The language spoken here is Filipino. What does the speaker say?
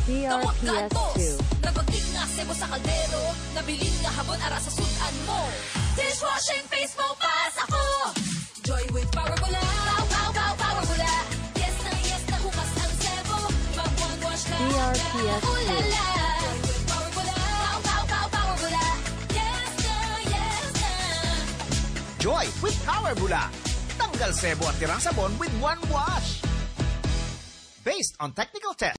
DRPS 2. Nabagig nga sebo sa kaldero, nabilin nga habon ara sa sudan mo. Dishwashing face mo pas ako. Joy with power bula. Pow, pow, pow, power bula. Yes na humas ang sebo. Mag-one-wash na. DRPS 2. Ulala. Joy with power bula. Pow, pow, pow, power bula. Yes na. Joy with Power Bula. Tanggal sebo at tirang sabon with one wash. Based on technical test.